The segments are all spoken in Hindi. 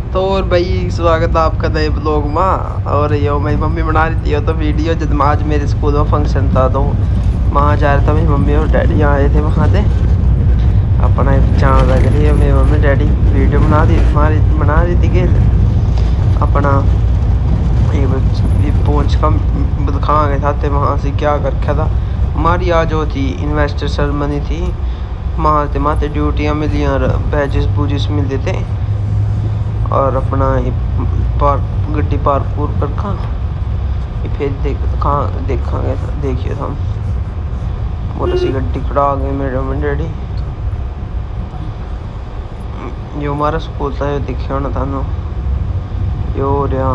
तो और भाई स्वागत है आपका नए ब्लॉग में। और यो मेरी मम्मी बना रही थी तो वीडियो जब आज मेरे स्कूल में फंक्शन था तो वहाँ जा रहा था। मेरी मम्मी और डैडी आए थे वहाँ से अपना चाँद लग रही है। मेरी मम्मी डैडी वीडियो बना रही थी कि अपना ये पहुँच का दिखा गए था वहाँ से क्या कर रखा था। हमारी आज वो थी इन्वेस्टर सेरेमनी थी। माते ड्यूटियाँ मिली और बैजेस बूजेस मिलते थे और अपना गड्डी पार्क कर खा फिर देखिए हम मोटर सी गड्डी खड़ा आ गए मेरे मम्मी डैडी। जो हमारा स्कूल था ये दिखे होना थानू यो रहा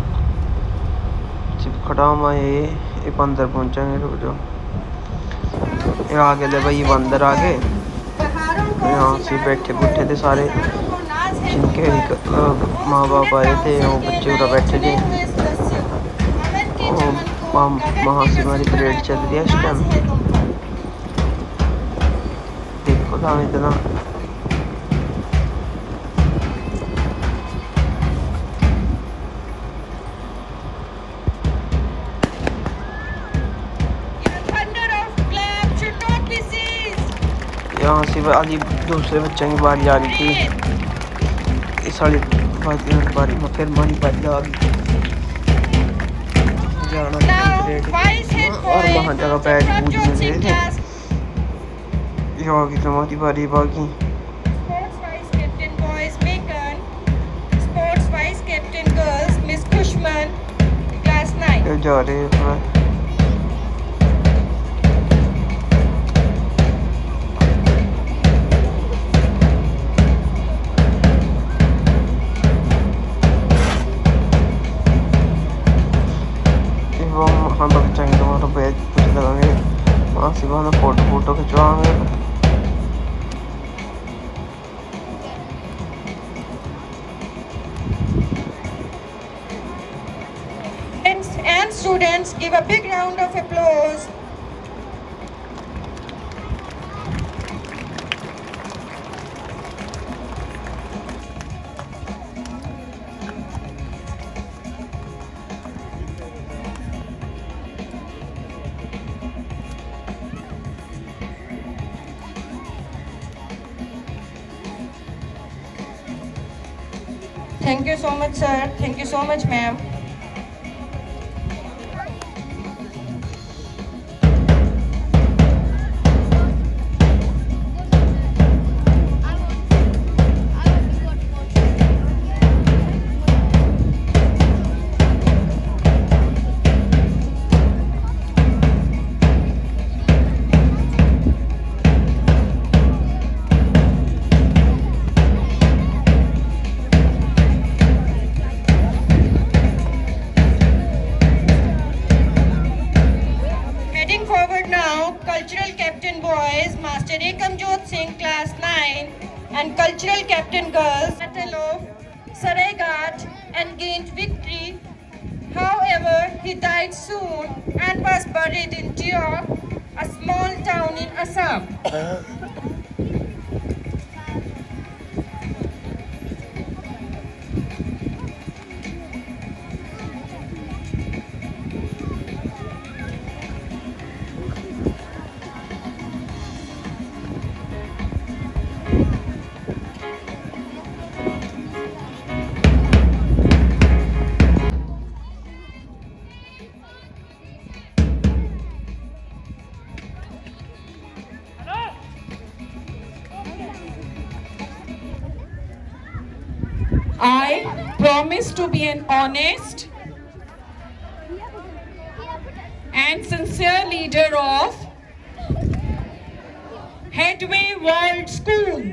सिर्फ खड़ा हुआ ये अंदर पहुंचेंगे। रुक जाओ ये आगे ले भाई बंदर आगे यहाँ से बैठे थे सारे जिनके माँ बाप आए थे वो बच्चे उधर बैठे थे। वहाँ से हमारी परेड चल रही है इस टाइम। देखो था इतना यहाँ से वाली दूसरे बच्चों की बारी आ रही थी। इस वाली बारी में फिर हमारी बारी आ गई और वहाँ जगह बैठ बूझ मिल रहे थे। यहाँ की हमारी बारी बाकी जा रहे हैं। वहाँ बच्चेंगे तुम्हारा बैग कुछ लगाएंगे वहाँ से वहाँ फोटो खिंचवाएंगे। And students, give a big round of applause. Thank you so much, sir. Thank you so much, ma'am. Cultural Captain Boys, Master Ekamjot Singh, Class 9, and Cultural Captain Girls, Battle of Saraigat, and gained victory. However, he died soon and was buried in Diok, a small town in Assam. I promise to be an honest and sincere leader of Headway World School.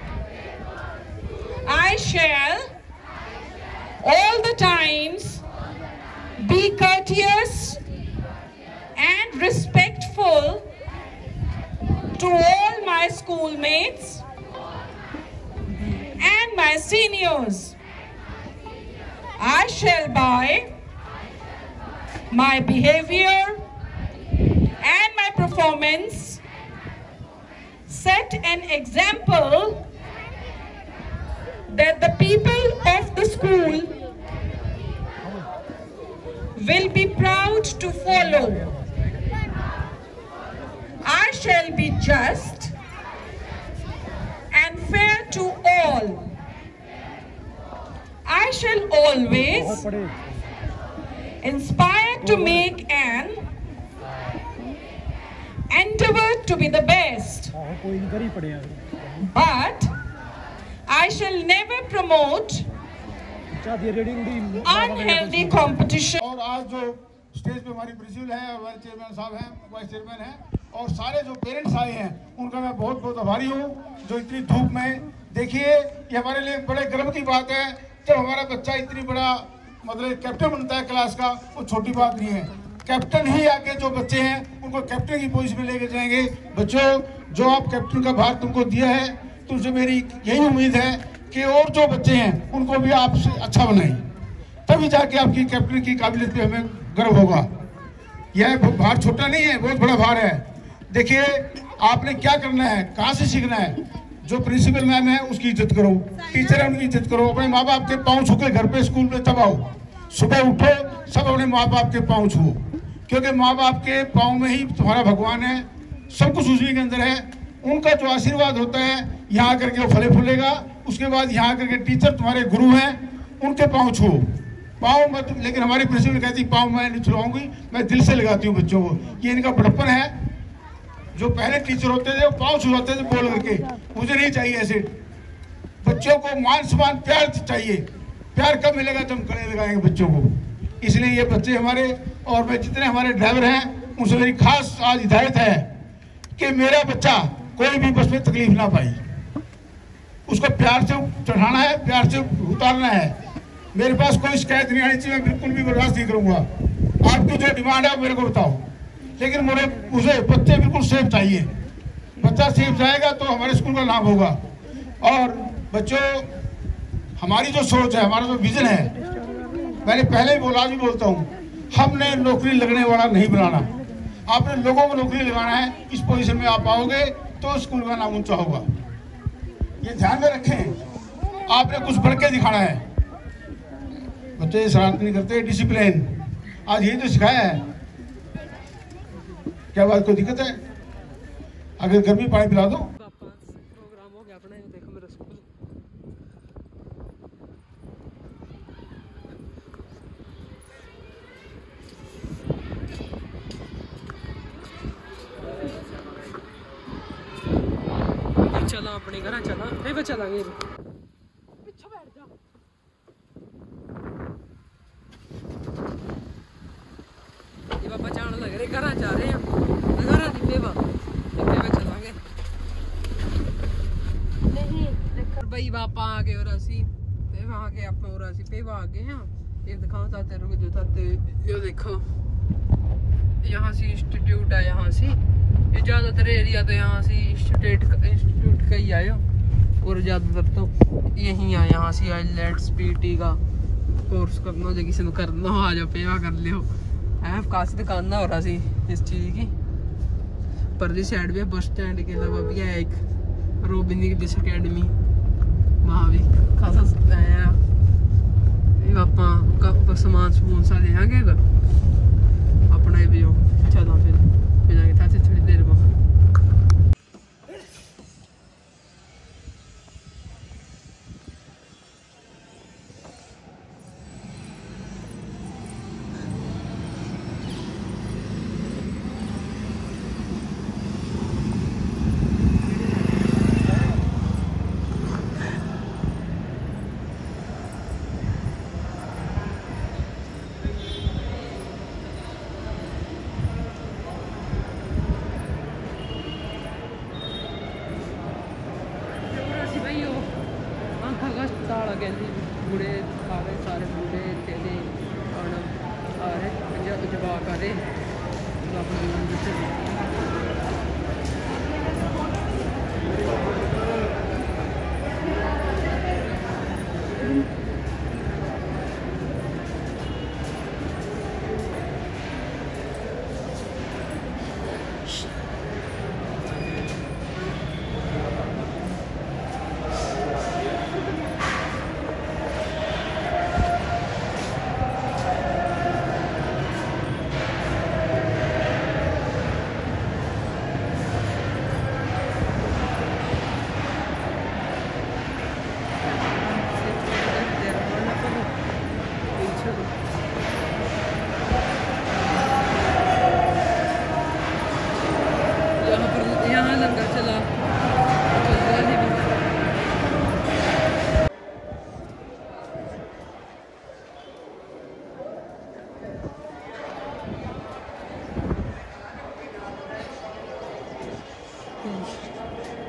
I shall all the times be courteous and respectful to all my schoolmates and my seniors. I shall by my behavior and my performance set an example that the people of the school flow. I shall be just and fair to all. I shall always inspire to make an endeavor to be the best. But I shall never promote unhealthy competition. और आज जो स्टेज पे हमारी प्रिंसिपल है और वाइस चेयरमैन साहब हैं, वाइस चेयरमैन हैं, और सारे जो पेरेंट्स आए हैं उनका मैं बहुत बहुत आभारी हूँ, जो इतनी धूप में। देखिए, ये हमारे लिए बड़े गर्व की बात है जब हमारा बच्चा इतनी बड़ा मतलब कैप्टन बनता है क्लास का। वो छोटी बात नहीं है। कैप्टन ही आके जो बच्चे हैं उनको कैप्टन की पोजीशन में लेके जाएंगे। बच्चों, जो आप कैप्टन का भार तुमको दिया है, तुमसे मेरी यही उम्मीद है कि और जो बच्चे हैं उनको भी आपसे अच्छा बनाएं, तभी जाके आपकी कैप्टन की काबिलियत पे हमें गर्व होगा। यह भार छोटा नहीं है, बहुत बड़ा भार है। देखिए, आपने क्या करना है, कहाँ से सीखना है। जो प्रिंसिपल मैम है उसकी इज्जत करो, टीचर है उनकी इज्जत करो, अपने माँ बाप के पाँव छू के घर पे स्कूल में तब आओ। सुबह उठो, सब अपने माँ बाप के पाँव छुओ, क्योंकि माँ बाप के पाँव में ही तुम्हारा भगवान है, सब कुछ उसी के अंदर है। उनका जो आशीर्वाद होता है यहाँ आकर के वो फले फूलेगा। उसके बाद यहाँ आकर के टीचर तुम्हारे गुरु हैं, उनके पाँव छुओ, पाँव मत। लेकिन हमारी प्रिंसिपल कहती पाँव मैं नहीं छुड़ाऊंगी, मैं दिल से लगाती हूँ बच्चों को। ये इनका बड़प्पन है। जो पहले टीचर होते थे वो पाँव छुड़ाते थे बोल करके, मुझे नहीं चाहिए ऐसे। बच्चों को मान सम्मान प्यार चाहिए। प्यार कब मिलेगा जब हम गले लगाएंगे बच्चों को। इसलिए ये बच्चे हमारे, और मैं जितने हमारे ड्राइवर हैं उनसे मेरी खास आज हिदायत है कि मेरा बच्चा कोई भी बस में तकलीफ ना पाई, उसको प्यार से चढ़ाना है, प्यार से उतारना है। मेरे पास कोई शिकायत नहीं आनी चाहिए, मैं बिल्कुल भी बर्दाश्त नहीं करूंगा। आपकी जो डिमांड है आप मेरे को बताओ, लेकिन मुझे बच्चे बिल्कुल सेफ चाहिए। बच्चा सेफ जाएगा तो हमारे स्कूल का नाम होगा। और बच्चों, हमारी जो सोच है, हमारा जो विजन है, मैंने पहले ही बोला, आज भी बोलता हूँ, हमने नौकरी लगने वाला नहीं बनाना, आपने लोगों को नौकरी लगाना है। इस पोजीशन में आप आओगे तो स्कूल का नाम ऊंचा होगा। ये ध्यान में रखें, आपने कुछ बढ़ के दिखाना है। बच्चे शरारत नहीं करते, डिसिप्लिन, आज यही तो सिखाया है। क्या बात, कोई दिक्कत है? अगर गर्मी पानी पिला दो। प्रोग्राम हो गया अपना, देखो मेरा स्कूल। चला अपने घर चला, नहीं चला गए पीछे बैठ जा। ये बाबा जान लग रहे, घर जा रहे हैं, घर पेवा चलांगे नहीं भाई। बापा आ गए और असी पेवा आ गए, आप और असी पेवा आ गए हैं। ये दिखाओ ताते रुक जो ताते, ये देखो यहाँ से इंस्टीट्यूट है, यहाँ से ये ज़्यादातर एरिया तो यहाँ से इंस्टीट्यूट का ही आयो, और ज़्यादातर तो यहीं आए। यहाँ से आइलेट्स पीटी का कोर्स करना, जो किसी ने करना हो आ जाओ, पेवा कर लियो। काशी दुकान हो रहा सी इस चीज़ की। परली साइड भी बस स्टैंड के अलावा भी है एक रोबिन इंग्लिश अकेडमी, वहाँ भी खासा है। आप सामान समून सा लेंगे अपना भी हो। चलो फिर मिलेंगे थोड़ी देर में। बूढ़े सारे बूढ़े तेरे और सारे जवाब करे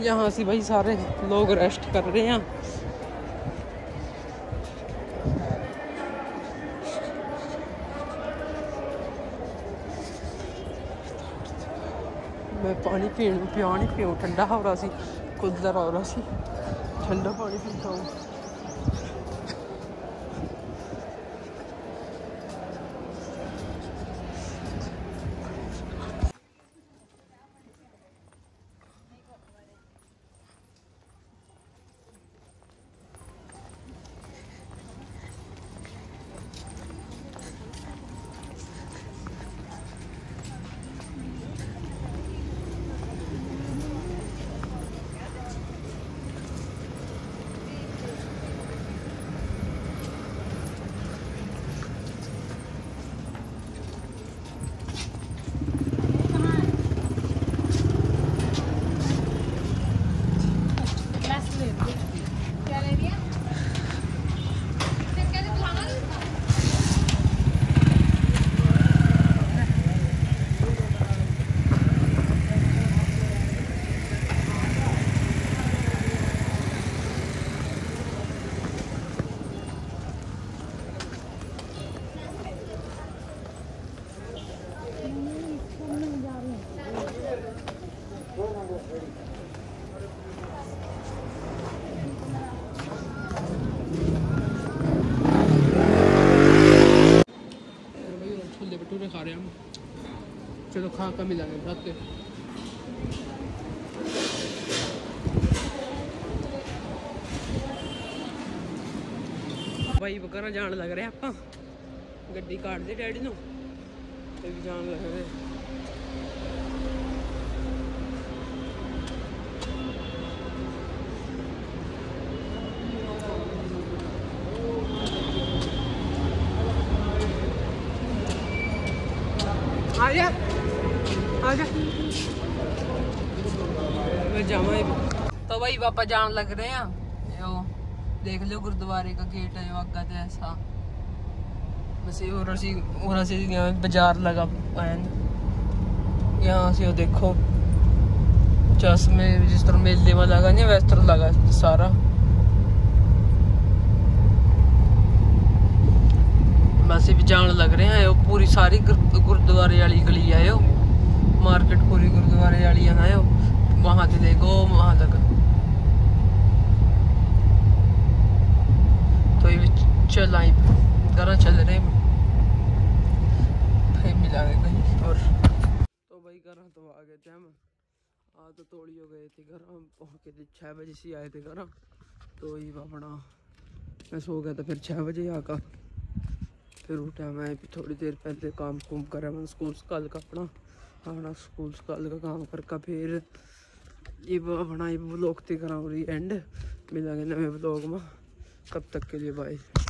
यहाँ से भाई सारे लोग रेस्ट कर रहे हैं। मैं पानी पीऊँ ठंडा हो रहा सी, कूलर हो रहा सी, ठंडा पानी पीता हूँ। भटूरे खा रहे हैं हम, चलो खा कर मिलांगे खाते। भाई वगैरह जान लग रहे आप गड्डी काट दे डैडी नू ते भी जान लग रहे। आजा जावा। तो भाई पापा जान लग रहे हैं। यो देख लो गुरुद्वारे का गेट है आगा तो ऐसा बस। और से बाजार लगा यहाँ से देखो चश्मे जिस तरह मेले में लगा नहीं वैस तरह लगा सारा। बस भी जान लग रहे हैं। पूरी सारी गुरुद्वारे वाली गली है, मार्केट पूरी गुरुद्वारे वाली है। वहां से देखो वहां तक तो ये चल आई घर चल रहे फिर मिलांगे कहीं। और तो भाई घर तो आ गए थे हम, आज तो तोड़ी हो गए थे घर। हम पहुँच के 6 बजे से आए थे घर। तो ये अपना मैं सो गया था, फिर 6 बजे आकर फिर उठा। मैं भी थोड़ी देर पहले काम कुम करा, मैं स्कूल कल का अपना स्कूल कल का काम करके फिर ये अपना ये ब्लॉग ते करा एंड। मिलेंगे नए ब्लॉग में, कब तक के लिए बाय।